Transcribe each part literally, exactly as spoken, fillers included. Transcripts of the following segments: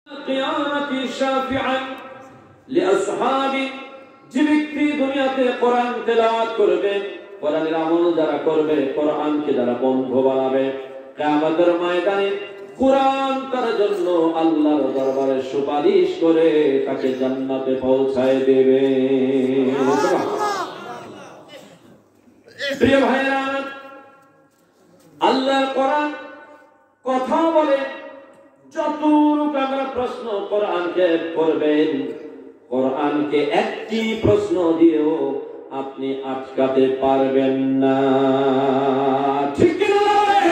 কিয়ামতি শাফিআন লিআসহাবি, যে ব্যক্তি দুনিয়াতে কোরআন তেলাওয়াত করবে, কোরআনের আমল যারা করবে, কোরআনকে যারা বন্ধু বানাবে, কিয়ামতের ময়দানে কোরআন তার জন্য আল্লাহর দরবারে সুপারিশ করে তাকে জান্নাতে পৌঁছায় দেবে। প্রিয় ভাইরা, আল্লাহর কোরআন কথা বলে, যতটুকু আমরা প্রশ্ন কোরআনকে করবেন, কোরআনকে একটি প্রশ্ন দিয়েও আপনি আটকাতে পারবেন না, ঠিক কি না?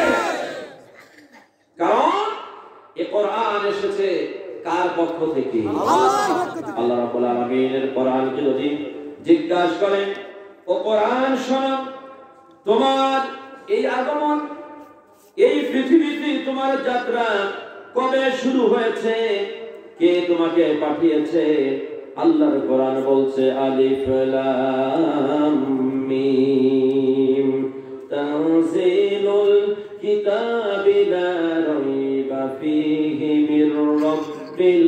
কারণ এই কোরআন এসেছে কার পক্ষ থেকে? আল্লাহ রাব্বুল আলামিনের কোরআনকে যদি জিজ্ঞাসা করেন, ও কোরআন শোনো, তোমার এই আগমন, এই পৃথিবীতে তোমার যাত্রা কবে শুরু হয়েছে, কে তোমাকে পাঠিয়েছে? আল্লাহর কোরআন বলছে আলিফ লাম মিম তানজিলুল কিতাবি লা রাইবা ফীহি মির রাব্বিল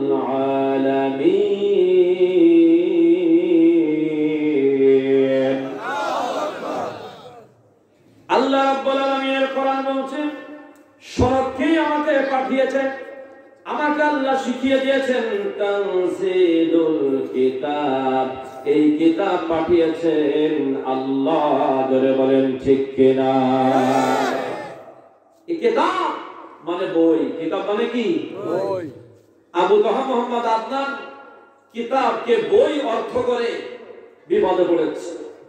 আলামিন। আল্লাহ রাব্বুল আলামিনের কোরআন বলছে, সরকে আমাকে পাঠিয়েছেন, আমাকে আল্লাহ শিখিয়ে দিয়েছেন তানজিলুল কিতাব, এই কিতাব পাঠিয়েছেন আল্লাহ। জোরে বলেন ঠিক কিনা? এই কিতাব মানে বই, কিতাব মানে কি? বই। আবু তাহা মোহাম্মদ আদনান কিতাবকে বই অর্থ করে বিপদে পড়েছে।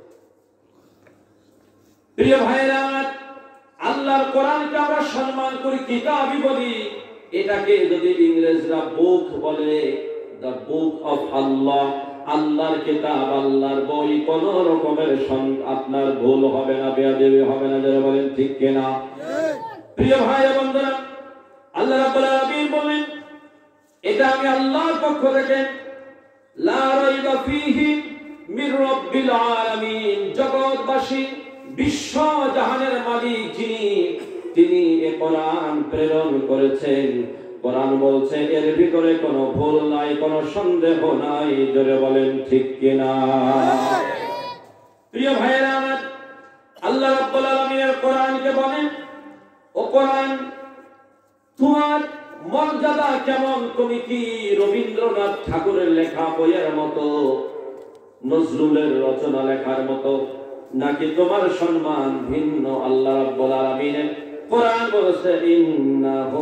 প্রিয় ভাইরা, আল্লাহর কোরআনকে আমরা সম্মান করি, কিতাবই বলি। এটাকে যদি ইংরেজরা বুক বলে, দ্য বুক অফ আল্লাহ, আল্লাহর কিতাব, আল্লাহর বই, কোন রকমের আপনার ভুল হবে না, বেয়াদবি হবে না। যারা বলেন ঠিক কিনা? প্রিয় ভাই বন্ধুরা, আল্লাহ রাব্বুল আলামিন বলেন, এটা আমি আল্লাহর পক্ষ থেকে, লা রাইবা ফীহি মির রাব্বিল আলামিন, জগৎবাসী, বিশ্ব জাহানের মালিক যিনি, তিনি এই কোরআন প্রেরণ করেছেন। কোরআন বলছে এর ভিতরে কোনো ভুল নাই, কোনো সন্দেহ নাই। জোরে বলেন ঠিক কিনা? প্রিয় ভাইরা আমার, আল্লাহ রাব্বুল আলামিনের কোরআনকে বলেন, ও কোরআন, তোমার মর্যাদা কেমন? তুমি কি রবীন্দ্রনাথ ঠাকুরের লেখা বইয়ের মতো, নজরুলের রচনা লেখার মতো, নাকি তোমার সম্মান ভিন্ন? আল্লাহ রাব্বুল আলামিনের কোরআন বলেছে ইন্নাহু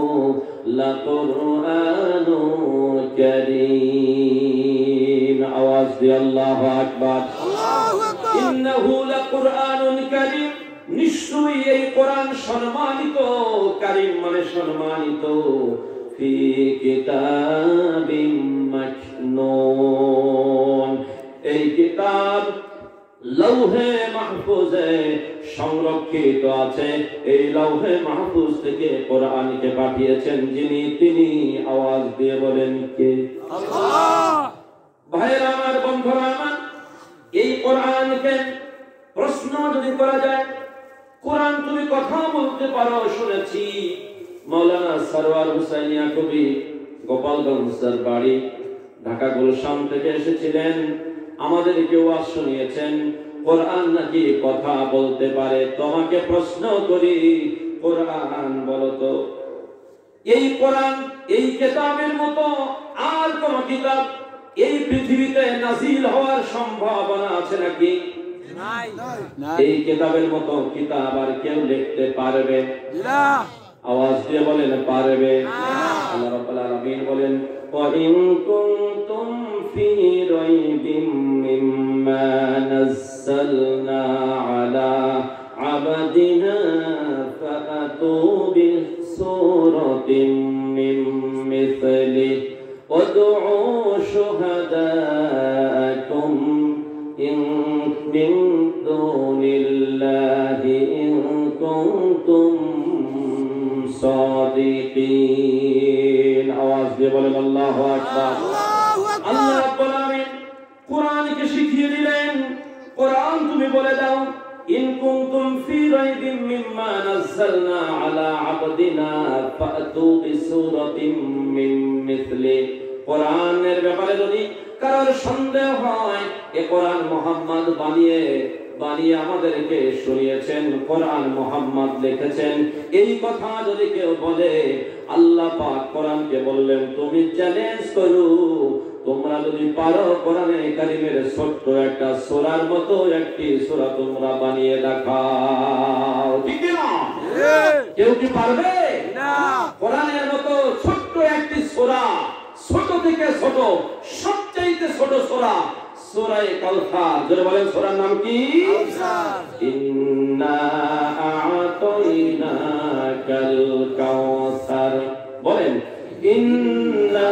লাকুরআনুন কারীম। আওয়াজ দিয়ে আল্লাহু আকবার। আল্লাহু আকবার। ইন্নাহু লাকুরআনুন কারীম, নিশ্চয়ই এই কোরআন সম্মানিত। কারীম মানে সম্মানিত। ফি কিতাবিম মাকনুন, এই কিতাব লৌহে মাহফুজে সংরক্ষিত আছে। এই লৌহে মাহফুজ থেকে কোরআনকে পাঠিয়েছেন যিনি, তিনি। আওয়াজ দিয়ে বলেন কে? আল্লাহ। ভাইরা আমার, বন্ধুরা আমার, এই কোরআনকে প্রশ্ন যদি করা যায়, কোরআন তুমি কথা বলতে পারো, শুনেছি মাওলানা সরওয়ার হুসাইনিয়া কবি গোপালগঞ্জের বাড়ি, ঢাকা গুলশান থেকে এসেছিলেন, আমাদেরকে ওয়াজ শুনিয়েছেন। কোরআন নাকি কথা বলতে পারে। তোমাকে প্রশ্ন করি, কোরআন বলো তো, এই কোরআন, এই কিতাবের মতো আর কোন কিতাব এই পৃথিবীতে নাযিল হওয়ার সম্ভাবনা আছে নাকি? নাই। এই কিতাবের মতো কিতাব আর কেউ লিখতে পারবে না? আওয়াজ দিয়ে বলেন পারবে? আল্লাহ রাব্বুল আলামিন বলেন, ওয়া ইন কুনতুম ফি রাইবিম মিম্মা নাযালনা আলা আবদিনা ফাআতু বিসূরাতিন মিন মিসলিহি ওয়াদউ শুহাদাআকুম ইন মিন দুনিল্লাহি ইন কুনতুম সাদিকিন। আওয়াজ দিয়ে বলেন আল্লাহু আকবার। আল্লাহ রাব্বুল আলামিন কোরআনকে শিখিয়ে দিলেন, কোরআন তুমি বলে দাও, ইন কুনতুম ফি রাইবিম মিম্মা নাযালনা আলা আবদিনা ফাতু বিসূরাতিন মিন দেখলে কোরআনের ব্যাপারে যদি কারোর সন্দেহ হয়, এ কোরআন মুহাম্মদ বানিয়ে বানিয়ে আমাদেরকে শুনিয়েছেন, কোরআন মুহাম্মদ লিখেছেন, এই কথা যদি কেউ বলে, আল্লাহ পাক কোরআনকে বললেন তুমি চ্যালেঞ্জ করো, তোমরা যদি পারো কোরআনে কারীমের ছোট্ট একটা সূরার মতো একটি সূরা তোমরা বানিয়ে দেখাও, ঠিক না? কেউ কি পারবে না? কোরআনের মতো ছোট্ট একটি সূরা, ছোট থেকে ছোট, সবচেয়ে ছোট সূরা সূরা কাউসার। যারা বলেন সূরার নাম কি? কাউসার। ইন্না আ'তাইনাকাল কাউসার। বলেন ইন্না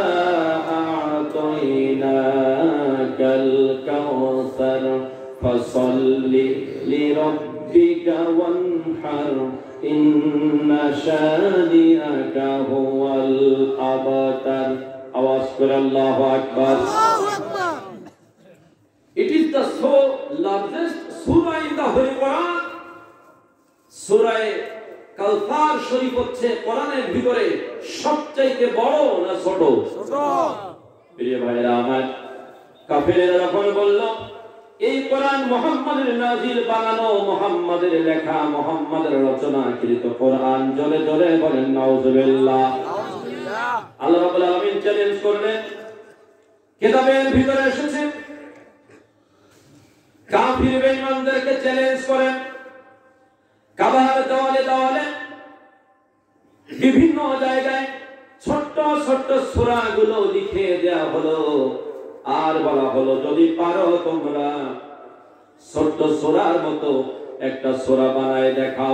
আ'তাইনাকাল কাউসার ফাসাল্লি লিরাব্বিকা ওয়ানহার ইন্না শানিআকা হুয়াল আবতার। আওয়াজ করে আল্লাহু আকবার। আল্লাহু আকবার। It is the so largest surah in the Holy Quran. Surah কাউসার শরীফ হচ্ছে কোরআনের ভিতরে সবচেয়ে বড় না ছোট? ছোট। প্রিয় ভাইরা আমার, কাফেররা যখন বলল এই কোরআন মুহাম্মাদের নাজিল বানানো, মুহাম্মাদের লেখা, মুহাম্মাদের রচনাকৃত কোরআন, জলে জলে বলেন নাউজুবিল্লাহ। নাউজুবিল্লাহ। আল্লাহ রাব্বুল আলামিন চ্যালেঞ্জ করলেন, কিতাবের ভিতরে এসেছে, কাফির বেঈমানদেরকে চ্যালেঞ্জ করেন, কাবার দেওয়ালে দেওয়ালে বিভিন্ন জায়গায় ছোট্ট ছোট্ট সূরাগুলো লিখে দেয়া হলো, আর বলা হলো যদি পারো তোমরা ছোট্ট সূরার মতো একটা সূরা বানায় দেখাও।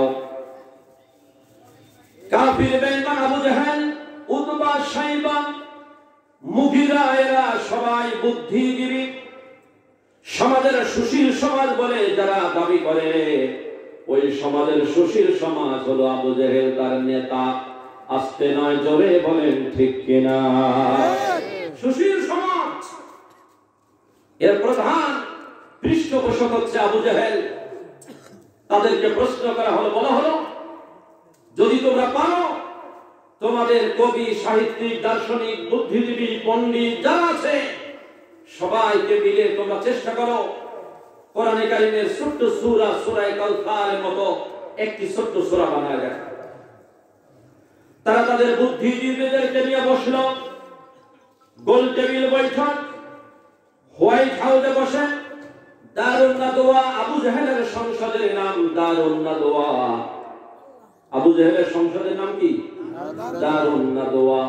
কাফির বেঈমান আবু জাহেল, উতবা, শাইবা, মুগীরা, এরা সবাই বুদ্ধিজীবী, সমাজের সুশীল সমাজ বলে যারা দাবি করে, ওই সমাজের সুশীল সমাজ হলো আবু জেহেল তার নেতা। আস্তে নয় জোরে বলেন ঠিক কিনা? সুশীল সমাজ এর প্রধান পৃষ্ঠপোষক হচ্ছে আবু জেহেল। তাদেরকে প্রশ্ন করা হলো, বলা হলো যদি তোমরা পারো তোমাদের কবি, সাহিত্যিক, দার্শনিক, বুদ্ধিজীবী, পণ্ডিত যারা আছে সবাইকে মিলে তোমরা চেষ্টা করো কোরআনে কারীমের ছোট্ট সূরা সূরা কাউসারের মতো একটি ছোট্ট সূরা বানায় দেয়। তারা তাদের বুদ্ধিজীবীদেরকে নিয়ে বসলো, গোল টেবিল বৈঠক, হোয়াইট হাউসে বসে দারুন নাদওয়া, আবু জেহেলের সংসদের নাম দারুন নাদওয়া। আবু জেহেলের সংসদের নাম কি? দারুন নাদওয়া।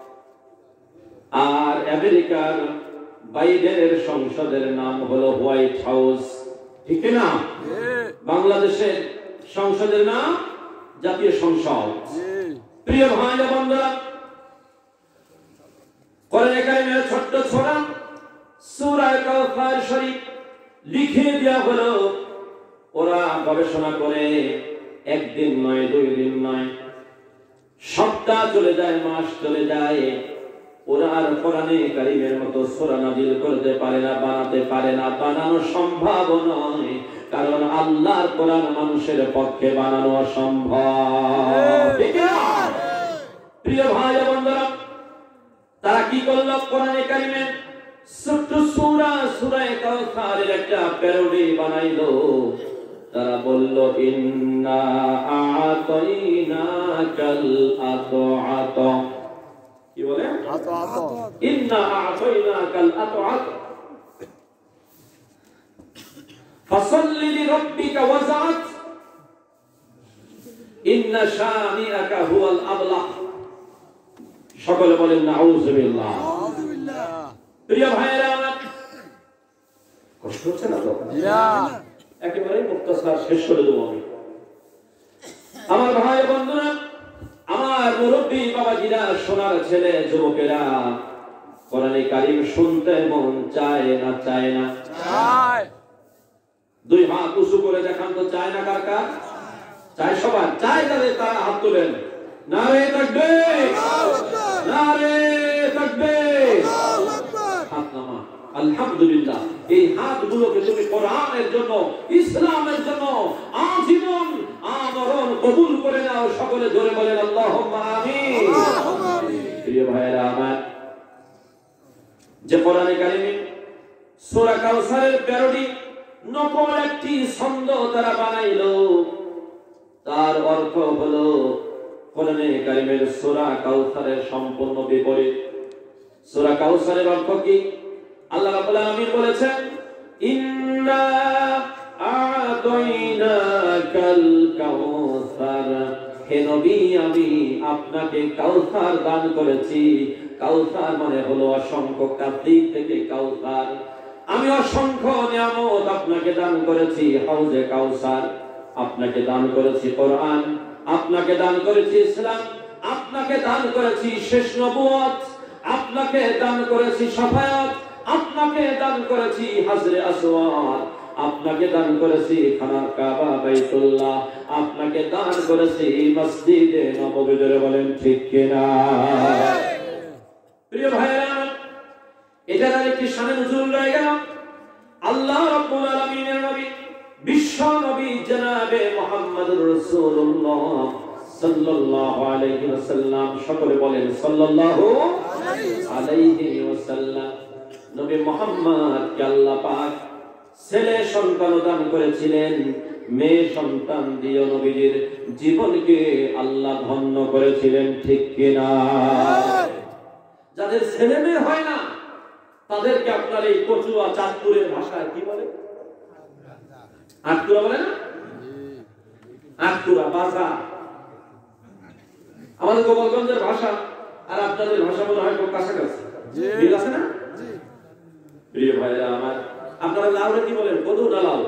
আর আমেরিকার বাইডেনের সংসদের নাম হলো হোয়াইট হাউস, ঠিক না? বাংলাদেশের সংসদের নাম জাতীয় সংসদ। প্রিয় ভাই ও বন্ধুরা, কোরআনে কারীমের ছোট্ট সূরা সূরা কাউসার শরীফ লিখে দেয়া হলো। ওরা গবেষণা করে একদিন নয়, দুই দিন নয়, সপ্তাহ চলে যায়, মাস চলে যায়, ওরা আর কোরআনে কারীমের মতো সূরা নাযিল করতে পারে না, বানাতে পারে না, বানানো সম্ভব নয়, কারণ আল্লাহর কোরআন মানুষের পক্ষে বানানো অসম্ভব, ঠিক না? প্রিয় ভাই ও বন্ধুরা, তারা কি করলো? কোরআনে কারীমের ছোট্ট সূরা সূরা কাউসারের একটা প্যারোডি বানাইলো। তারা বলল ইন্না আ'তাইনাকাল আতআত। কি বলে? আতআত। ইন্না আ'তাইনাকাল আতআত ফাসাল্লি লিরাব্বিকা ওয়াজআত ইন্না শানিআকা হুয়াল আবলাহ। সকলে বলেন নাউযুবিল্লাহ। নাউযুবিল্লাহ। প্রিয় ভাইরা আমার, কষ্ট হচ্ছে না তো? না, একেবারে মুক্তাসার শেষ করে দেব আমি। আমার ভাই বন্ধুরা, আমার মুরব্বী বাবাজিরা, সোনার ছেলে, যুবকেরা, কোরআনে কারীম শুনতে মন চায় না? চায় না? চায়। দুই হাত উঁচু করে দেখান তো, চায় না কার কার? চায় সবার। চায় তাদের তারা হাত তোলেন। নারে তাকবীর, নারে তাকবীর, হাত নামা। আলহামদুলিল্লাহ, এই হাতগুলোকে তুমি কোরআনের জন্য, ইসলামের জন্য আজীবন আমরণ কবুল করে নাও। সকলে জোরে বলেন আল্লাহুম্মা আমিন। প্রিয় ভাইরা আমার, যে কোরআনে কারিমে সূরা কাউসারের প্যারোডি নকল একটি ছন্দ তারা বানাইলো, তার অর্থ হলো কোরআনে কারিমের সূরা কাউসারের সম্পূর্ণ বিপরীত। সূরা কাউসারের অর্থ কি? আল্লাহ রাব্বুল আলামিন বলেছেন, ইন্না আ'তাইনাকাল কাউসার, হে নবী আমি আপনাকে কাউসার দান করেছি। কাউসার মানে হলো অসংখ্য কাদিক থেকে কাউসার, আমি অসংখ্য নিয়ামত আপনাকে দান করেছি। হাউজে কাউসার, আপনাকে দান করেছি কোরআন, আপনাকে দান করেছি ইসলাম, আপনাকে দান করেছি শেষ নবুয়ত, আপনাকে দান করেছি শাফায়াত, আপনাকে দান করেছি হাজরে আসওয়াদ, আপনাকে দান করেছি খানা কাবা বাইতুল্লাহ, আপনাকে দান করেছি মসজিদে নববী। বলেন ঠিক কিনা? প্রিয় ভাইরা, এটার আরেকটি শানে নুজুল রয়ে গেল। আল্লাহ রাব্বুল আলামিনের নবী, বিশ্ব নবী জনাবে মুহাম্মদুর রাসূলুল্লাহ সাল্লাল্লাহু আলাইহি ওয়াসাল্লাম, সকলে বলেন সাল্লাল্লাহু আলাইহি ওয়াসাল্লাম। নবী মুহাম্মদ কে আল্লাহ পাক ছেলে সন্তান দান করেছিলেন, মেয়ে সন্তান দিয়ে নবীর জীবনকে আল্লাহ ধন্য করেছিলেন, ঠিক কিনা? যাদের ছেলে মেয়ে হয় না তাদেরকে আপনার এই কচুয়া চাঁদপুরের ভাষায় কি বলে? আটকুরা বলে না? আটকুরা বাজা। আমাদের গোপালগঞ্জের ভাষা আর আপনাদের ভাষা মনে হয় খুব কাছাকাছি, মিল আছে না? প্রিয় ভাইরা আমার, আপনারা লাউরে কি বলেন? কদু না লাউ?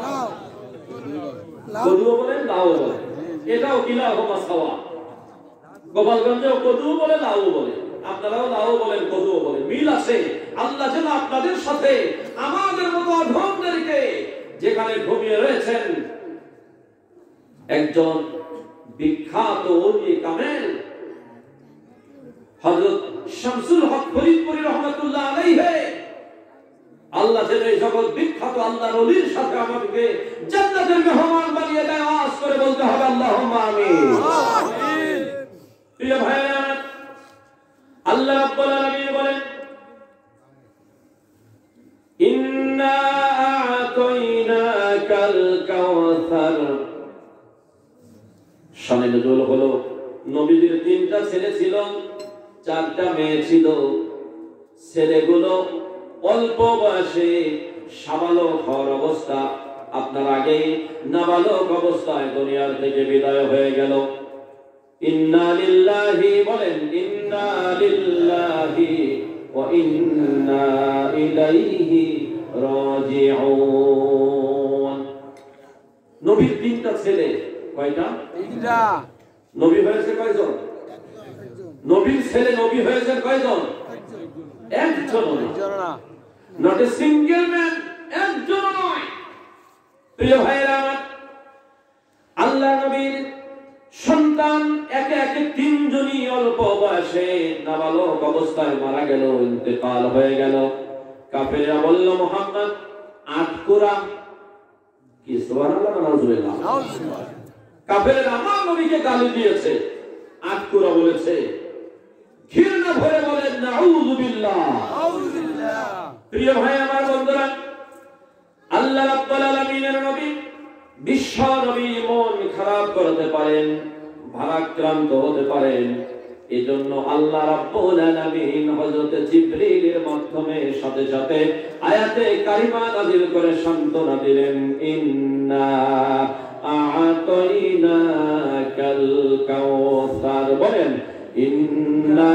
কদুও বলেন, লাউ বলেন। এটাও কিলা হোমা সাওয়া। গোপালগঞ্জেও কদু বলে, লাউ বলে, আপনারাও লাউ বলেন, কদুও বলেন, মিল আছে। আল্লাহ যেন আপনাদের সাথে আমাদের মতো অধমদেরকে, যেখানে ঘুমিয়ে রয়েছেন একজন বিখ্যাত ওলি কামেল হযরত শামসুল হক ফরিদপুরি রহমাতুল্লাহ আলাইহি, আল্লাহ যেন এই জগৎ বিখ্যাত আল্লাহর ওলির সাথে আমাদেরকে জান্নাতের মেহমান বানিয়ে দেয়। আওয়াজ করে বলতে হবে আল্লাহুম্মা আমিন। আমিন। প্রিয় ভাইরা, আল্লাহ রাব্বুল আলামিন বলেন, ইন্না আ'তাইনাকাল কাউসার। শানে নুজুল হলো নবীদের তিনটা ছেলে ছিল, চারটা মেয়ে ছিল। ছেলেগুলো অল্প বয়সে সাবালক হওয়ার অবস্থা, আপনার আগে নাবালক অবস্থায় দুনিয়ার থেকে বিদায় হয়ে গেল। ইন্না লিল্লাহি, বলেন ইন্না লিল্লাহি ওয়া ইন্না ইলাইহি রাজিউন। নবীর তিনটা ছেলে, কয়টা? তিনটা। নবী হয়েছে কয়জন? নবীর ছেলে নবী হয়েছে কয়জন? একজন না। নট এ সিঙ্গেল ম্যান, একজন নয়। প্রিয় ভাইরা, আল্লাহ নবীর সন্তান একে একে তিনজনই অল্প বয়সে নাবালক অবস্থায় মারা গেল, ইন্তেকাল হয়ে গেল। কাফেররা বলল, মুহাম্মদ আটকুরা। কি সুবহানাল্লাহ, নাউজুবিল্লাহ। কাফেররা আমার নবীকে গালি দিয়েছে, আটকুরা বলেছে, ঘৃণা ভরে বলেন নাউযুবিল্লাহ, নাউযুবিল্লাহ। প্রিয় ভাই আমার বন্ধুরা, আল্লাহ রাব্বুল আলামিনের নবী, বিশ্ব নবী মন খারাপ করতে পারেন, ভারাক্রান্ত হতে পারেন। এজন্য আল্লাহ রাব্বুল আলামিন হযরত জিবরিলের মাধ্যমে সাথে সাথে আয়াতে কারিমা নাযিল করে সান্ত্বনা দিলেন, ইন্না আ'তাইনাকাল কাউসার। বলেন ইন্না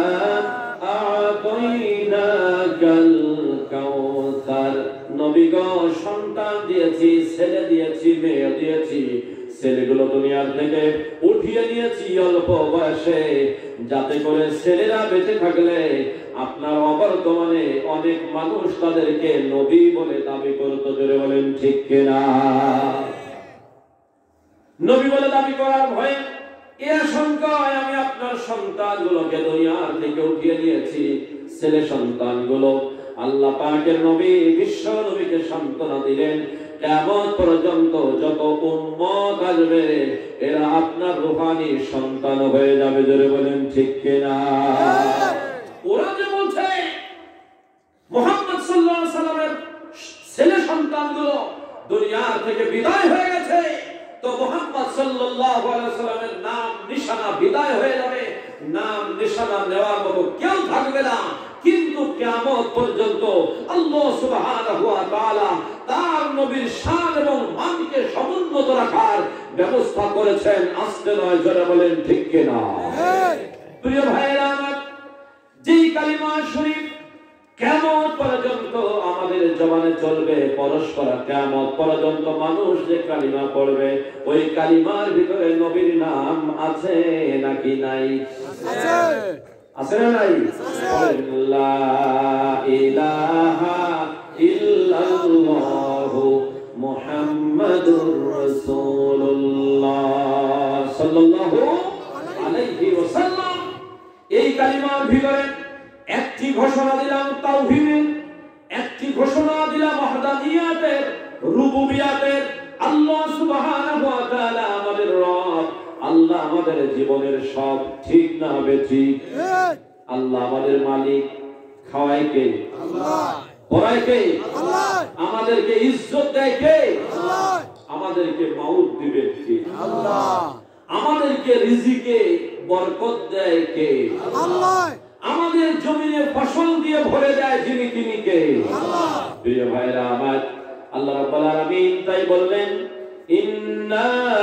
আ'তাইনাকাল কাউসার। নবী গো, সন্তান দিয়েছি, ছেলে দিয়েছি, মেয়ে দিয়েছি। ছেলেগুলো দুনিয়ার থেকে উঠিয়ে নিয়েছি অল্প বয়সে, যাতে করে ছেলেরা বেঁচে থাকলে আপনার অবর্তমানে অনেক মানুষ তাদেরকে নবী বলে দাবি করত। জোরে বলেন ঠিক কিনা? নবী বলে দাবি করার ভয়ে এ আশঙ্কায় আমি আপনার সন্তানগুলোকে দুনিয়ার থেকে উঠিয়ে নিয়েছি। ছেলে সন্তানগুলো আল্লাহ পাকের নবী, বিশ্ব নবীকে সান্ত্বনা দিলেন, কিয়ামত পর্যন্ত যত উম্মত আসবে এরা আপনার রূহানি সন্তান হয়ে যাবে। জোরে বলেন ঠিক কিনা? ওরা যে বলছে সন্তানগুলো দুনিয়া থেকে বিদায় হয়ে গেছে, তো মুহাম্মদ সাল্লাল্লাহু আলাইহি ওয়াসাল্লামের নাম নিশানা বিদায় হয়ে যাবে, নাম নিশানা নেওয়ার মতো কেউ থাকবে না। কিন্তু কিয়ামত পর্যন্ত আল্লাহ সুবহানাহু ওয়া তাআলা তার নবীর শান এবং মানকে সমুন্নত রাখার ব্যবস্থা করেছেন। আস্তে নয়, জোরে বলেন ঠিক কিনা? প্রিয় ভাইরা আমার, যেই কালিমা শরীফ কিয়ামত পর্যন্ত আমাদের জবানে চলবে, পরস্পর কিয়ামত পর্যন্ত মানুষ যে কালিমা পড়বে, ওই কালিমার ভিতরে নবীর নাম আছে নাকি নাই? আছে। আছে না নাই? লা ইলাহা ইল্লাল্লাহু মুহাম্মাদুর রাসূলুল্লাহ সাল্লাল্লাহু আলাইহি ওয়াসাল্লাম। এই কালিমার ভিতরে একটি ঘোষণা দিলাম তাওহীদের, একটি ঘোষণা দিলাম ওয়াহদানিয়াতের, রুবুবিয়াতের। আল্লাহ সুবহানাহু ওয়া তাআলা আমাদের রব, আল্লাহ আমাদের জীবনের সব, ঠিক না বেঠিক? আল্লাহ আমাদের মালিক, খাওয়ায় কে? আল্লাহ। পড়ায় কে? আল্লাহ। আমাদেরকে ইজ্জত দেয় কে? আল্লাহ। আমাদেরকে মাউত দিবে কে? আল্লাহ। আমাদেরকে রিজিকে বরকত দেয় কে? আল্লাহ। আমাদের জমিনে ফসল দিয়ে ভরে দেয় যিনি, তিনি কে? আল্লাহ। প্রিয় ভাইরা আমার, আল্লাহ রাব্বুল আলামিন তাই বললেন, ইন্না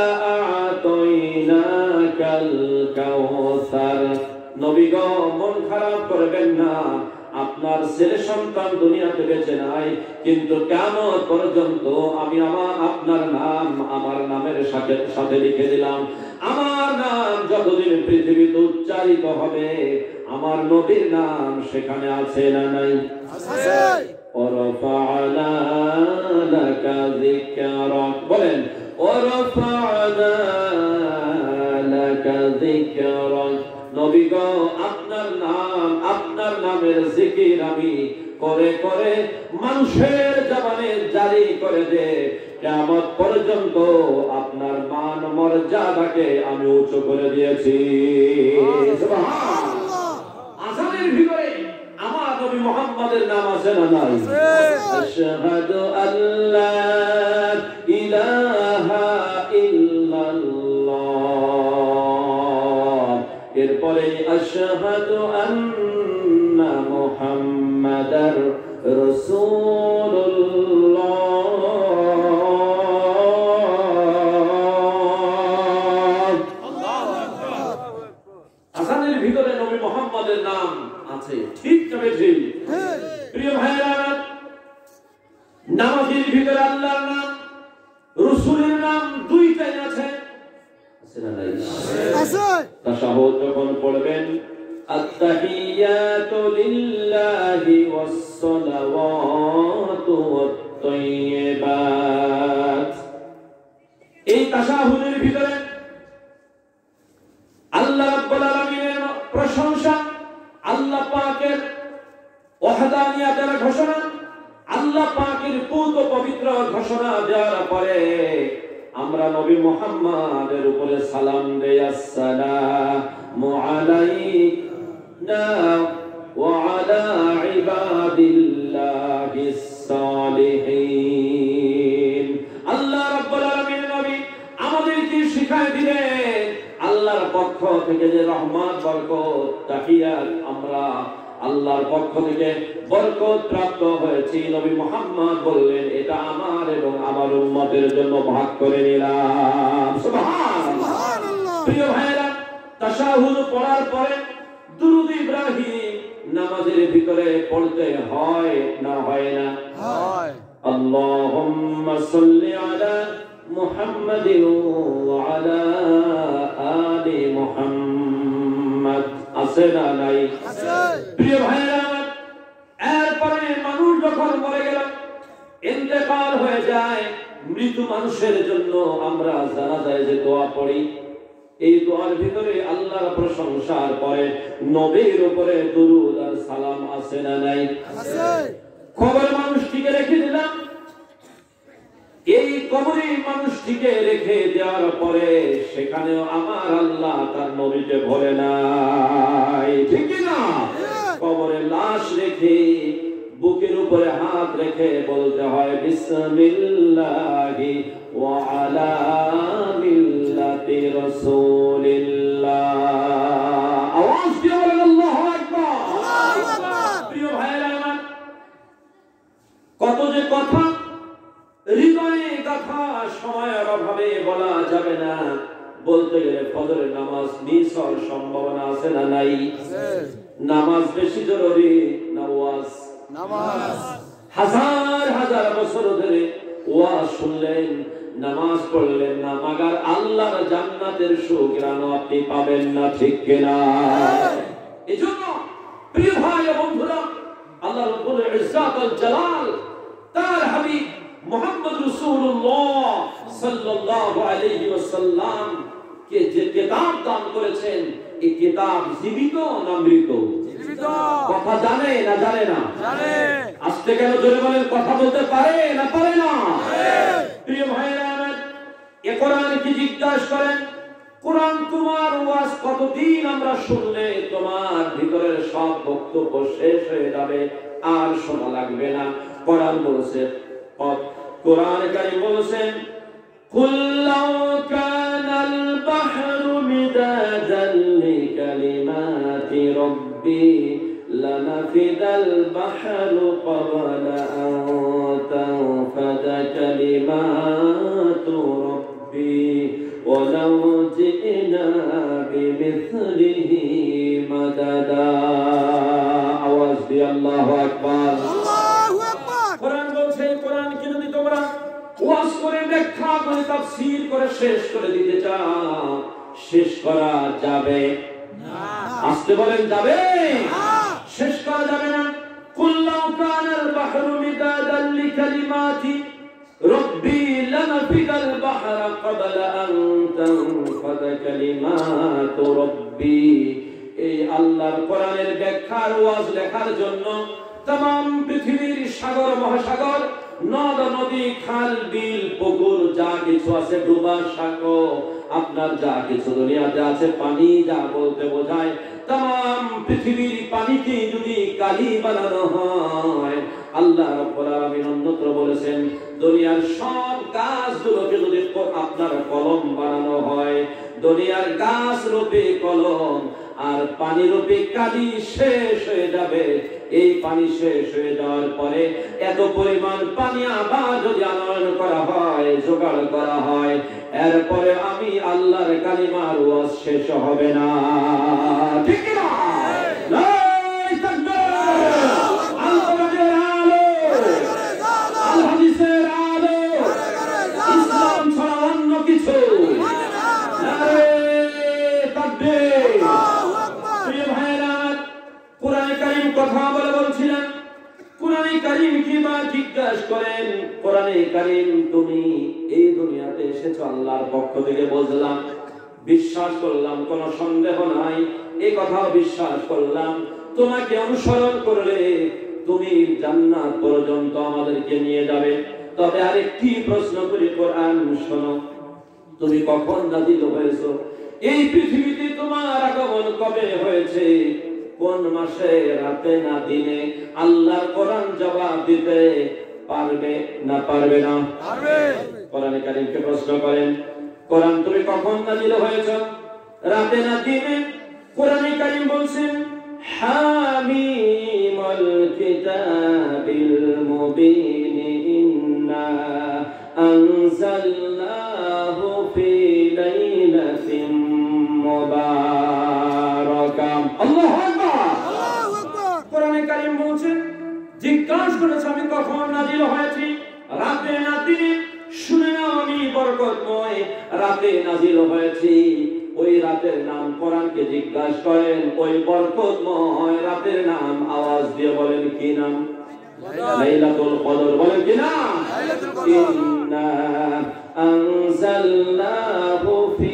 আ'তাইনাকাল কাউসার। নবী গো, মন খারাপ করবেন না, আপনার ছেলে সন্তান দুনিয়াতে বেঁচে নাই, কিন্তু কিয়ামত পর্যন্ত আমি আমার আপনার নাম আমার নামের সাথে সাথে লিখে দিলাম। আমার নাম যতদিন পৃথিবীতে উচ্চারিত হবে, আমার নবীর নাম সেখানে আছে না নাই? আছে। ওয়ারফা'না লাকা যিকরাক, বলেন ওয়ারফা'না লাকা যিকরাক। নবী গো, আপনার নাম, আপনার নামের জিকির আমি করে করে মানুষের জবানে জারি করে দে, কিয়ামত পর্যন্ত আপনার মান মর্যাদাকে আমি উঁচু করে দিয়েছি। সুবহানাল্লাহ। আযানের ভিতরে আমার নবী মুহাম্মদের নাম আছে না নাই? আশহাদু আল্লা ইলাহা ইল্লাল্লাহ, এরপরে আশহাদু আন্না মুহাম্মাদার রাসূলুল্লাহ। আল্লাহু আকবার। আযানের ভিতরে নবী মুহাম্মদের নাম আছে, ঠিক তবে ঠিক? প্রিয় ভাইরা, নামাজের ভিতরে আল্লাহর নাম, রাসূলের নাম দুইটাই আছে, আছে না নাই? আছে। তাশাহুদ যখন পড়বেন, আত-তাহিয়াতু লিল্লাহি ওয়াস-সালাওয়াতু ওয়াত-তাইয়্যিবাত, এই তাশাহুদের ভিতরে আল্লাহ রাব্বুল আলামিনের প্রশংসা, আল্লাহ পাকের ওয়াহদানিয়াতের ঘোষণা, আল্লাহ পাকের পূত পবিত্র ঘোষণা দেওয়ার পরে আমরা নবী মুহাম্মাদের উপরে সালাম দেই, আসসালামু আলাইনা ওয়া আলা ইবাদিল্লাহিস সালিহিন। আল্লাহ রাব্বুল আলামিন নবী আমাদেরকে শিখায় দিলেন, আল্লাহর পক্ষ থেকে যে রহমত, বরকত, তাহিয়াত আমরা আল্লাহর পক্ষ থেকে বরকত প্রাপ্ত হয়েছি, নবী মুহাম্মদ বললেন, এটা আমার এবং আমার উম্মতের জন্য ভাগ করে নিলাম। সুবহানাল্লাহ। প্রিয় ভাইরা, তাশাহুদ পড়ার পরে দুরূদ ইব্রাহিম নামাজের ভিতরে পড়তে হয় না হয় না? হয়। আল্লাহুম্মা সাল্লি আলা মুহাম্মাদিন ওয়া আলা আলি মুহাম্মাদ, আছে না নাই? আছে। প্রিয় ভাইরা, এরপরে মানুষ যখন মরে গেল, ইন্তেকাল হয়ে যায়, মৃত মানুষের জন্য আমরা জানাজায় যে দোয়া পড়ি, এই দোয়ার ভিতরে আল্লাহর প্রশংসার পরে নবীর উপরে দুরূদ আর সালাম আছে না নাই? আছে। কবর মানুষটিকে রেখে দিলাম, এই কবরে মানুষটিকে রেখে দেওয়ার পরে সেখানেও আমার আল্লাহ তার নবীকে ভরে নাই, ঠিক না? কবরে লাশ রেখে বুকের উপরে হাত রেখে বলতে হয় বিসমিল্লাহি ওয়া আলা মিল্লাতি রাসূলিল্লাহ। আওয়াজ দিয়ে বলেন আল্লাহু আকবার। আল্লাহু আকবার। প্রিয় ভাইরা আমার, কত যে কথা হৃদয়ে কথা সময়ের অভাবে বলা যাবে না। বলতে গেলে ফজরের নামাজ মিস হওয়ার সম্ভাবনা আছে না নাই? নামাজ বেশি জরুরি না ওয়াজ? নামাজ। হাজার হাজার বছর ধরে ওয়াজ শুনলেন, নামাজ পড়লেন না, মাগার আল্লাহর জান্নাতের সুঘ্রাণ আপনি পাবেন না, ঠিক কিনা? এজন্য প্রিয় ভাই ও বন্ধুরা, আল্লাহ রাব্বুল ইজ্জাত ওয়াল জালাল তার হাবিব মুহাম্মদ রাসূলুল্লাহ সাল্লাল্লাহু আলাইহি ওয়াসাল্লাম কে যে কিতাব দান করেছেন, এই কিতাব জীবিত না মৃত? জীবিত। কথা জানে না জানে না? জানে। আজকে কেন জোরে বলেন, কথা বলতে পারে না পারে না? পারে। প্রিয় ভাইরা আমার, এই কোরআন কি জিজ্ঞাসা করেন, কোরআন তোমার ওয়াজ কতদিন আমরা শুনলে তোমার ভিতরের সব বক্তব্য শেষ হয়ে যাবে, আর শোনা লাগবে না? কোরআন বলেছে, কোরআন কারীম বলেছেন, কুল লাউ কানাল বাহরু মিদাদান লিকালিমাতি রাব্বি লানাফিদাল বাহরু ক্বাবলা আন তানফাদা কালিমাতু রাব্বি ওয়ালাউ জিনা বিমিসলিহি মাদাদা। আওয়াজ দিয়ে আল্লাহু আকবার। আল্লাহু আকবার। কোরআন বলছে, কোরআন কি যদি তোমরা ওয়াজ করে ব্যাখ্যা করে তাফসীর করে শেষ করে দিতে চাও, শেষ করা যাবে না। আসতে বলেন যাবে না, শেষ করা যাবে না। কুল্লাউ কানাল বাহরু মিদাদান লিকালিমাতি রাব্বি লানাফিদাল বাহরা ক্বাবলা আন তানফাদা কালিমাতু রাব্বি। এই আল্লাহর কোরআনের ব্যাখ্যার ওয়াজ লেখার জন্য तमाम পৃথিবীর সাগর মহাসাগর নদ নদী খাল বিল পুকুর যা কিছু আছে ডুবা সাগর আপনার যা কিছু দুনিয়াতে আছে পানি যা বলতে বোঝায় तमाम পৃথিবীর পানিকে যদি কালি বানানো হয় আল্লাহ রাব্বুল আলামিন অন্যত্র বলেছেন দুনিয়ার সব গাছগুলোকে যদি আপনার কলম বানানো হয় দুনিয়ার গাছ রূপে কলম আর পানি রূপে কালি শেষ হয়ে যাবে এই পানি শেষ হয়ে যাওয়ার পরে এত পরিমাণ পানি আবার যদি আনয়ন করা হয় জোগাড় করা হয় এরপরে আমি আল্লাহর কালিমার ওয়াজ শেষ হবে না ঠিক কি না লা তাকবীর আল্লাহর আলো আল হাদিসের আলো ইসলাম ছাড়া অন্য কিছু নারে তাকবীর প্রিয় ভাইরা কোরআন কারীম কথা বলে বলছিলেন কোরআন কারীম কি বা জিজ্ঞাসা করেন কোরআন কারীম তুমি এই দুনিয়াতে এসেছো আল্লাহর পক্ষ থেকে বুঝলাম বিশ্বাস করলাম কোনো সন্দেহ নাই এই কথাও বিশ্বাস করলাম তোমাকে অনুসরণ করলে তুমি জান্নাত পর্যন্ত আমাদেরকে নিয়ে যাবে তবে আরেকটি প্রশ্ন করি কোরআন শোনো তুমি কখন নাযিল হয়েছো এই পৃথিবীতে তোমার আগমন কবে হয়েছে কোন মাসে রাতে না দিনে আল্লাহর কোরআন জবাব দিতে পারবে না পারবে না পারবে কোরআন কারীমকে প্রশ্ন করেন কোরআন তুমি কখন নাযিল হয়েছে রাতে না দিনে কোরআন কারীম বলছেন হামিমুল কিতাবিল মুবিন ইন্না আনজালনাহু ফি লাইলাতিন মুবারাকাহ আল্লাহু আকবার আল্লাহু আকবার কোরআন কারীম বলছেন জিজ্ঞাসা করেছে আমি কখন নাযিল হয়েছি রাতে না দিনে শুনে নাও আমি বরকতময় রাতে নাযিল হয়েছি ওই রাতের নাম কোরআনকে জিজ্ঞাসা করেন ওই বরকতময় রাতের নাম আওয়াজ দিয়ে বলেন কি নাম লাইলাতুল কদর বলেন কি নাম লাইলাতুল কদর ইন্না আনজালনাহু ফি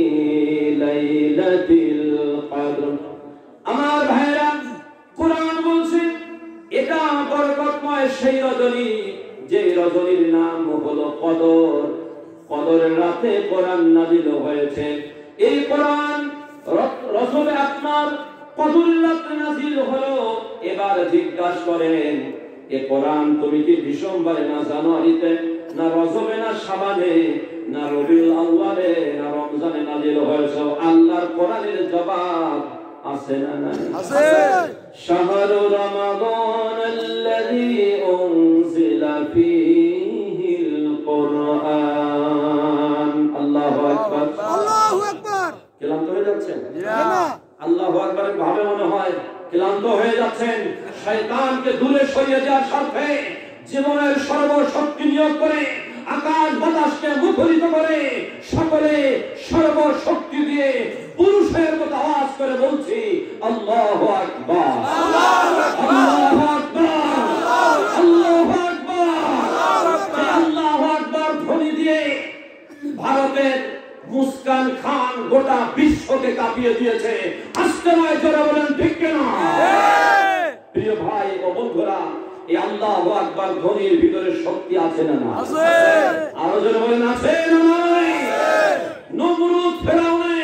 লাইলাতিল কদর আমার ভাইরা কোরআন বলছে এটা বরকতময় সেই রজনী যে রজনীর নাম হলো কদর কদরের রাতে কোরআন নাযিল হয়েছে এই কোরআন রজবে আপনার কদরের রাতে নাযিল হলো এবার জিজ্ঞাসা করেন এ কোরআন তুমি কি ডিসেম্বরে না জানুয়ারিতে না রজবে না শাবানে না রবিউল আউয়ালে না রমজানে নাজিল হয়েছে? আল্লাহর কোরআনের জবাব আছে না নাই? আছে। শাহরু রমাদান আল্লাযী উনজিলা ফীহিল কোরআন। আল্লাহু আকবার, আল্লাহু আকবার। ক্লান্ত হয়ে যাচ্ছেন? না, আল্লাহু আকবার ভাবে মনে হয় ক্লান্ত হয়ে যাচ্ছেন। শয়তানকে দূরে সরিয়ে দেওয়ার স্বার্থে জীবনের সর্বশক্তি নিয়োগ করে আকাশ বাতাসকে মুখরিত করে সকলে সর্বশক্তি দিয়ে পুরুষের মতো আওয়াজ করে বলছি আল্লাহু আকবার, আল্লাহু আকবার, আল্লাহু আকবার। আল্লাহু আকবার ধ্বনি দিয়ে ভারতের মুস্কান খান গোটা বিশ্বকে কাঁপিয়ে দিয়েছে। আজকে নয়, জোরে বলেন ঠিক কিনা? প্রিয় ভাই ও বন্ধুরা, এই আল্লাহু আকবার ধ্বনির ভিতরে শক্তি আছে না না? আছে। আরো জোরে বলেন আছে না নাই? নমরুদ ফেরাউনে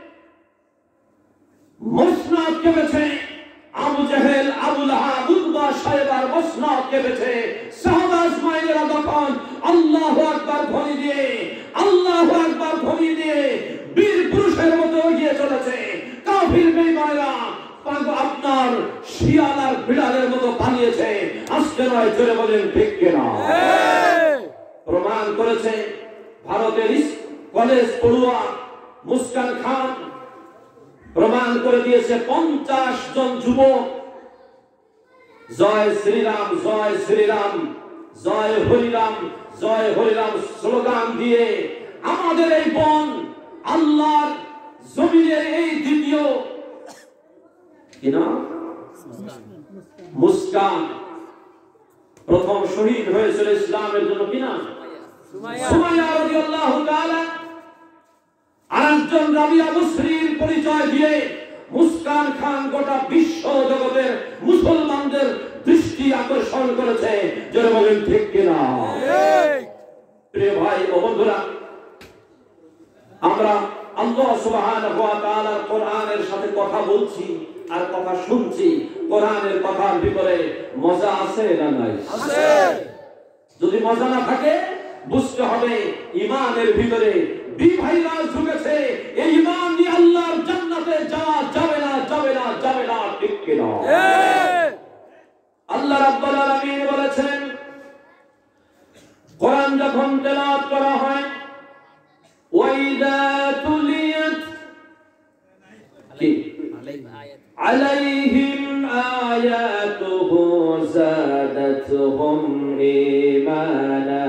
মসনদ কেঁপেছে, Abu Jahl Abu Lahab Utba সাইবার মসনদ কেঁপেছে। সাহাবা ইসমাঈলেরা তখন আল্লাহু আকবার ধ্বনি দিয়ে আল্লাহু আকবার ধ্বনি দিয়ে বীর পুরুষের মতো এগিয়ে চলেছে। কাফির বেঈমানেরা আপনার শিয়াল আর বিড়ালের মতো পালিয়েছে। আজকে নয়, জোরে বলেন ঠিক কিনা? প্রমাণ করেছে ভারতের কলেজ পড়ুয়া মুস্কান খান, প্রমাণ করে দিয়েছে পঞ্চাশ জন যুবক জয় শ্রীরাম জয় শ্রীরাম জয় হরিরাম জয় হরিরাম স্লোগান দিয়ে আমাদের এই বোন আল্লাহর জমিনের এই দ্বিতীয় কি নাম মুস্কান প্রথম শহীদ হয়েছিল ইসলামের জন্য। কি নাম? সুমাইয়া রাদিয়াল্লাহু তাআলা। আরেকজন রাবিয়া মুসরির পরিচয় দিয়ে মুস্কান খান গোটা বিশ্ব জগতের মুসলমানদের দৃষ্টি আকর্ষণ করেছে। জোরে বলেন ঠিক কিনা? প্রিয় ভাই ও বন্ধুরা, আমরা আল্লাহ সুবহানাহু ওয়া তাআলার কোরআনের সাথে কথা বলছি আর কথা শুনছি। কোরআনের কথার ভিতরে মজা আছে না নাই? আছে। যদি মজা না থাকে বুঝতে হবে ঈমানের ভিতরে বিভাইরাস ঢুকেছে। এই ঈমান নিয়ে আল্লাহর জান্নাতে যাওয়া যাবে না, যাবে না, যাবে না, ঠিক কিনা? আল্লাহ রাব্বুল আলামিন বলেছেন, কোরআন যখন তেলাওয়াত করা হয়, ওয়াইদা তুলিয়াত কি আলাইহিম আয়াতুহু যাদাতুহুম ঈমানা।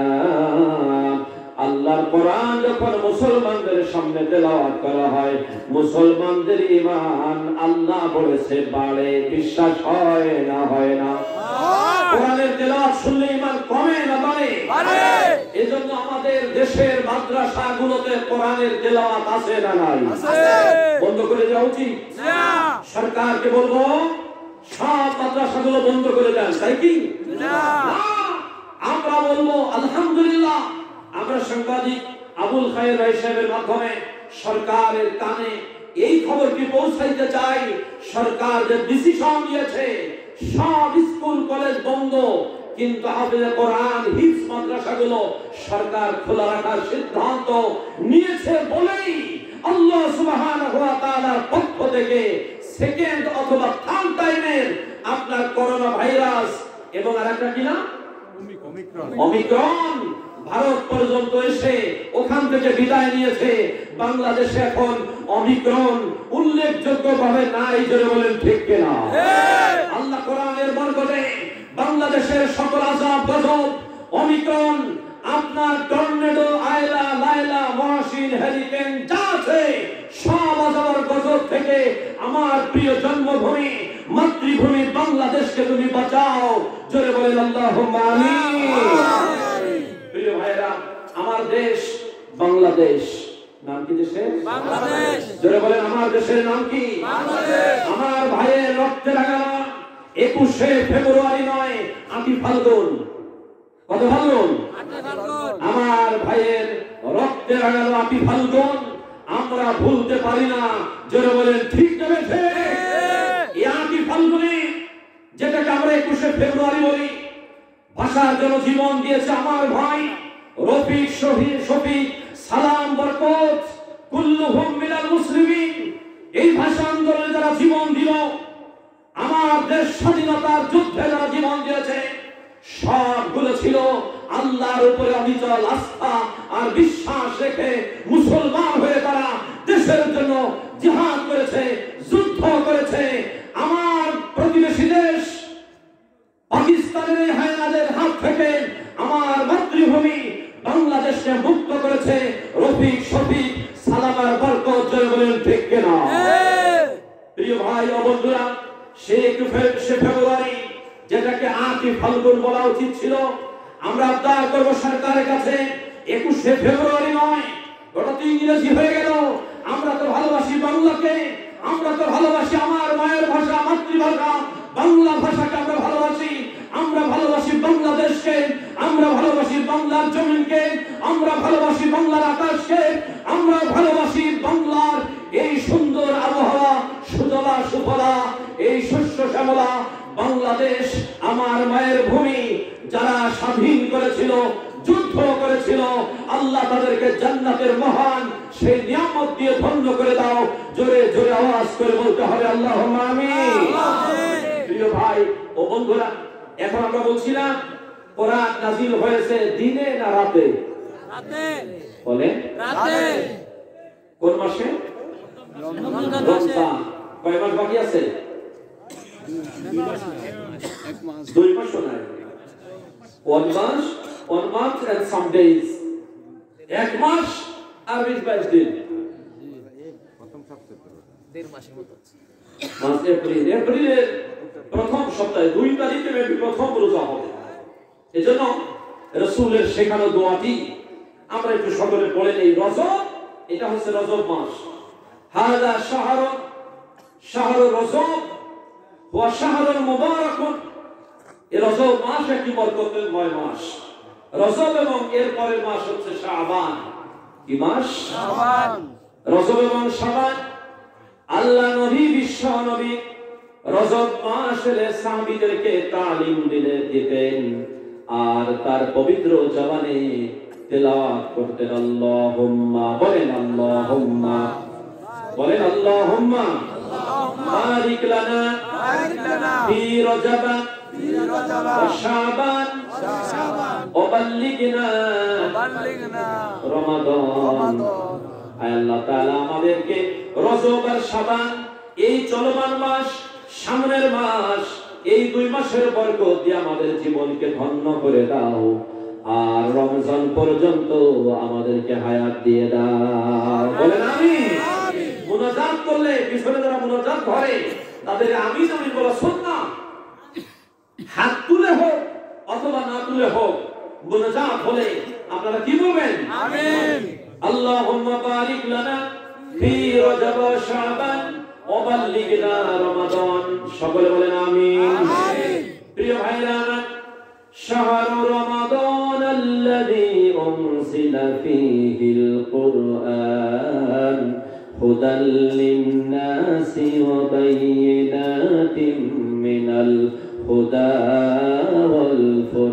আল্লাহর কোরআন যখন মুসলমানদের সামনে তেলাওয়াত করা হয়, মুসলমানদের ঈমান আল্লাহ বলেছে বাড়ে। বিশ্বাস হয় না? হয় না? কোরআনের তেলাওয়াত শুনলে ঈমান কমে না বাড়ে? বাড়ে। এজন্য আমাদের দেশের মাদ্রাসাগুলোতে কোরআনের তেলাওয়াত আছে না নাই? আছে। বন্ধ করে দেওয়া উচিত না। সরকারকে বলবো সব মাদ্রাসাগুলো বন্ধ করে দেন, তাই কি না? আমরা বলবো আলহামদুলিল্লাহ, আমরা সাংবাদিক আবুল খায়ের ভাই সাহেবের মাধ্যমে সরকারের কানে এই খবরটি পৌঁছাইতে চাই। সরকার যে ডিসিশন নিয়েছে সব স্কুল কলেজ বন্ধ, কিন্তু হাফেজে কোরআন হিফজ মাদ্রাসাগুলো সরকার খোলা রাখার সিদ্ধান্ত নিয়েছে বলেই আল্লাহ সুবহানাহু ওয়া তাআলার পক্ষ থেকে সেকেন্ড অথবা থার্ড টাইমের আপনার করোনা ভাইরাস এবং আরেকটা কি না ওমিক্রন ভারত পর্যন্ত এসে ওখান থেকে বিদায় নিয়েছে। বাংলাদেশে এখন ওমিক্রন উল্লেখযোগ্যভাবে নাই। জোরে বলেন ঠিক কিনা? আল্লাহ কোরআনের বরকতে বাংলাদেশের সকল আযাব গজব ওমিক্রন আপনার টর্নেডো আয়লা লায়লা মহাসিন হ্যারিকেন যা আছে সব আযাব গজব থেকে আমার প্রিয় জন্মভূমি মাতৃভূমি বাংলাদেশকে তুমি বাঁচাও। জোরে বলেন আল্লাহুম্মা আমিন। প্রিয় ভাইরা, আমার দেশ বাংলাদেশ। নাম কি দেশের? বাংলাদেশ। জোরে বলেন আমার দেশের নাম কি? বাংলাদেশ। আমার ভাইয়ের রক্তে রাঙানো একুশে ফেব্রুয়ারি নয়, আটি ফাল্গুন। কত ফাল্গুন? আমার ভাইয়ের রক্তে রাঙানো আটি ফাল্গুন আমরা ভুলতে পারি না। জোরে বলেন ঠিক না? এই আটি ফাল্গুনে যেটাকে আমরা একুশে ফেব্রুয়ারি বলি, ভাষার জন্য জীবন দিয়েছে আমার ভাই রফিক শহীদ শফিক সালাম বরকত কুল্লুহুম মিনাল মুসলিমিন। এই ভাষা আন্দোলনে যারা জীবন দিল, আমার দেশ স্বাধীনতার যুদ্ধে যারা জীবন দিয়েছে, সবগুলো ছিল আল্লাহর উপরে অবিচল আস্থা আর বিশ্বাস রেখে মুসলমান হয়ে তারা দেশের জন্য জিহাদ করেছে, যুদ্ধ করেছে। আমার প্রতিবেশী দেশ পাকিস্তানের এই হায়নাদের হাত থেকে আমার মাতৃভূমি বাংলাদেশকে মুক্ত করেছে রফিক শফিক সালামার বরকত। জয় বলেন ঠিক কিনা? প্রিয় ভাই ও বন্ধুরা, সে একুশে ফেব্রুয়ারি, যেটাকে আটই ফাল্গুন বলা উচিত ছিল, আমরা আবদার করব সরকারের কাছে একুশে ফেব্রুয়ারি নয়, ওটা তো ইংরেজি হয়ে গেল। আমরা তো ভালোবাসি বাংলাকে, আমরা তো ভালোবাসি আমার মায়ের ভাষা মাতৃভাষা বাংলা ভাষাকে আমরা ভালোবাসি। আমরা ভালোবাসি বাংলাদেশকে, আমরা ভালোবাসি বাংলার জমিনকে, আমরা ভালোবাসি বাংলার আকাশকে, আমরা ভালোবাসি বাংলার এই সুন্দর আবহাওয়া, সুজলা সুফলা, এই শস্য শ্যামলা বাংলাদেশ আমার মায়ের ভূমি। যারা স্বাধীন করেছিল, যুদ্ধ করেছিল, আল্লাহ তাদেরকে জান্নাতের মহান সেই নিয়ামত দিয়ে ধন্য করে দাও। জোরে জোরে আওয়াজ করে বলতে হবে আল্লাহুম্মা আমিন। প্রিয় ভাই ও বন্ধুরা, এখন আমরা বলছিলাম কোরআন নাযিল হয়েছে দিনে না রাতে? রাতে। বলে রাতে। কোন মাসে? রমজান মাসে। কয় মাস বাকি আছে? এক মাস। দুই মাস নাই। One month, one month and some days. এক মাস আর বিশ বাইশ দিন। প্রথম সপ্তাহে দেড় মাসের মতো। মাস এপ্রিল, এপ্রিলের প্রথম সপ্তাহে দুই তারিখে মেবি প্রথম রোজা হবে। এজন্য রাসূলের শেখানো দোয়াটি আমরা একটু সকলে পড়ে নেই। রজব, এটা হচ্ছে রজব মাস। হাযা শাহরু শাহরু রজব ওয়া শাহরুল মুবারাকুন। এই রজব মাস একটি বরকতময় মাস। রজব এবং এর পরের মাস হচ্ছে শাবান। কি মাস? শাবান। রজব এবং শাবান আল্লাহ নবী বিশ্ব নবী রজব মাসে সাহাবীদেরকে তালিম দিলে দিতেন আর তার পবিত্র জবানে তেলাওয়াত করতেন। আল্লাহুম্মা, বলেন আল্লাহুম্মা, বলেন আল্লাহুম্মা বারিক লানা ফি রজব ওয়া শাবান ওয়া বাল্লিগনা রমাদান। আল্লাহ তাআলা আমাদেরকে রজব আর শাবান, এই চলমান মাস, সামনের মাস, এই দুই মাসের বরকত দিয়ে আমাদের জীবনকে ধন্য করে দাও। আর রমজান পর্যন্ত আমাদেরকে হায়াত দিয়ে দাও। বলেন আমিন। মুনাজাত করলে পিছনে যারা মুনাজাত ধরে তাদের আমিন আমিন বলা সুন্নাহ। হাত তুলে হোক অথবা না তুলে হোক, মুনাজাত হলে আপনারা কি বলবেন? আমিন। আল্লাহুম্মা বারিক লানা ফি রজব ওয়া শাবান ওয়া বাল্লিগনা রমাদান। সকলে বলেন আমিন। প্রিয় ভাইরা আমার, শাহরু রমাদান আল্লাযী উনজিলা ফীহিল কুরআন হুদাল লিন-নাসি ওয়া বায়িনাতিন মিনাল হুদা ওয়াল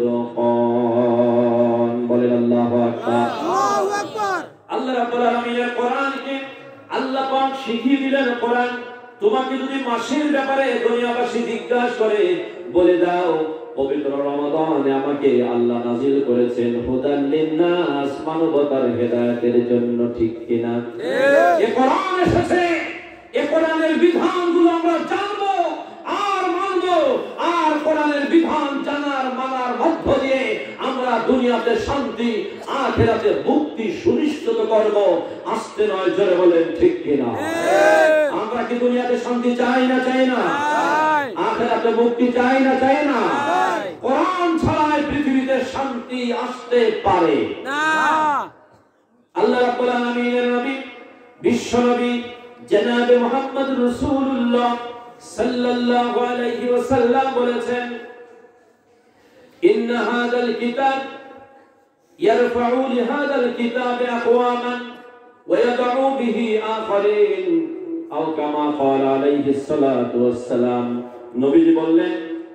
ফুরকান। বলেন আল্লাহু আকবার। আল্লাহু আকবার। আল্লাহ রাব্বুল আলামিনের কোরআনকে আল্লাহ পাক শিখিয়ে দিলেন। কোরআন তোমাকে যদি মাসের ব্যাপারে দুনিয়াবাসী জিজ্ঞাসা করে, বলে দাও পবিত্র রমাদানে আমাকে আল্লাহ নাযিল করেছেন হুদাল লিন-নাস, মানবতার হেদায়েতের জন্য। ঠিক কিনা? এই কোরআন এসেছে, এই কোরআনের বিধানগুলো আমরা জানবো আর মানবো। আর কোরআনের বিধান জানার মানার মধ্য দিয়ে আমরা দুনিয়াতে শান্তি, আখিরাতে মুক্তি সুনিশ্চিত করব। আস্তে নয়, জোরে বলেন ঠিক কিনা? আমরা কি দুনিয়াতে শান্তি চাই না চাই না? আখিরাতে মুক্তি চাই না চাই না? কোরআন ছাড়া পৃথিবীতে শান্তি আসতে পারে না। আল্লাহ রাব্বুল আলামিনের নবী বিশ্ব নবী জনাবে মুহাম্মদ রাসূলুল্লাহ সাল্লাল্লাহু আলাইহি ওয়াসাল্লাম বলেছেন, ইন্না হাযাল কিতাব ইয়ারফাউ লিহাযাল কিতাবে আকওয়ামান ওয়া ইয়াদউ বিহি আখারিন। আও কামা ক্বালা আলাইহিস সালাতু ওয়াস সালাম। নবীজি বললেন,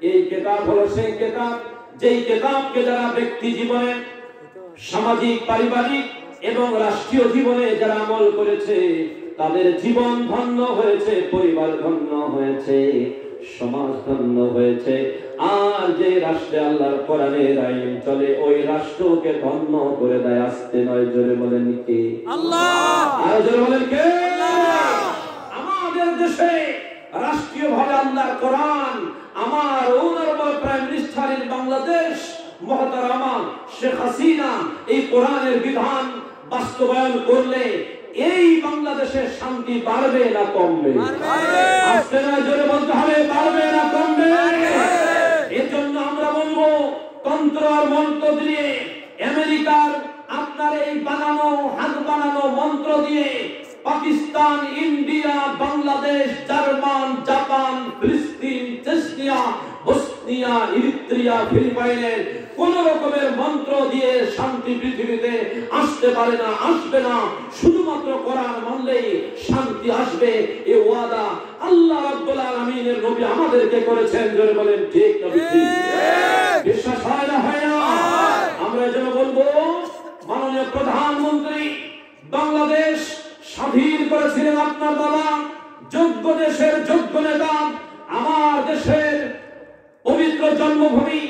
এই কিতাব হলো সেই কিতাব যেই কিতাবকে যারা ব্যক্তি জীবনে, সামাজিক, পারিবারিক এবং রাষ্ট্রীয় জীবনে যারা আমল করেছে তাদের জীবন ধন্য হয়েছে, পরিবার ধন্য হয়েছে, সমাজ ধন্য হয়েছে। আর যে রাষ্ট্রে আল্লাহর কোরআনের আইন চলে ওই রাষ্ট্রকে ধন্য করে দেয়। আসতে নয়, জোরে বলেন কে? আল্লাহ। আর জোরে বলেন কে? আমাদের দেশে রাষ্ট্রীয় ভাবে আল্লাহর কোরআন, আমার honourable prime minister in Bangladesh মহতারামা শেখ হাসিনা এই কোরআনের বিধান বাস্তবায়ন করলে এই বাংলাদেশের শান্তি বাড়বে না কমবে? আসতে না, জোরে বলতে হবে, বাড়বে না কমবে? এর জন্য আমরা বলবো তন্ত্র আর মন্ত্র দিয়ে, আমেরিকার আপনার এই বানানো হাত বানানো মন্ত্র দিয়ে Pakistan, India, Bangladesh, German, Japan, ফিলিস্তিন, চেচনিয়া, বসনিয়া, ইরিত্রিয়া, ফিলিপাইনের কোন রকমের মন্ত্র দিয়ে শান্তি পৃথিবীতে আসতে পারে না, আসবে না। শুধুমাত্র কোরআন মানলেই শান্তি আসবে। এই ওয়াদা আল্লাহ রাব্বুল আলামিনের নবী আমাদেরকে করেছেন। জোরে বলেন ঠিক না ঠিক? বিশ্বাস হয় না হয় না? আমরা যেন বলবো মাননীয় প্রধানমন্ত্রী বাংলাদেশ স্বাধীন করেছিলেন আপনার বাবা, যোগ্য দেশের যোগ্য নেতা, আমার দেশের পবিত্র জন্মভূমি